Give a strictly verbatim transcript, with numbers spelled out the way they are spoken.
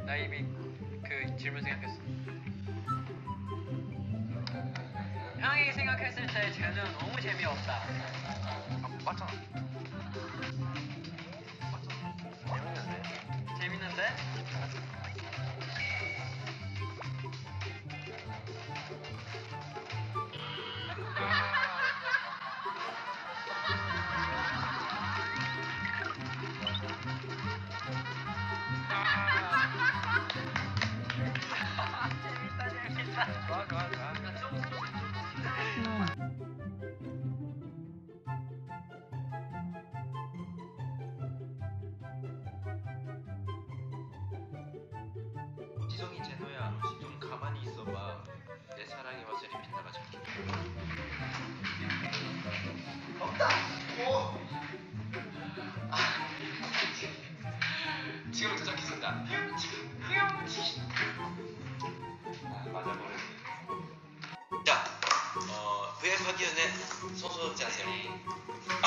나 이미 그 질문 생각했어. 형이 생각했을 때 쟤는 너무 재미없다. 아, 맞잖아. 맞잖아. 재밌는데? 재밌는데? 재밌다 재밌다. 좋아 좋아 좋아. 지성이 제노야 좀 가만히 있어봐. 내 사랑이 와서 리핀다가 잡힌 없다! 오! 아, 지금 도착했습니다. 아, 맞아버렸네. 자, 어, 브이아이피 하기 전에 소소 자세.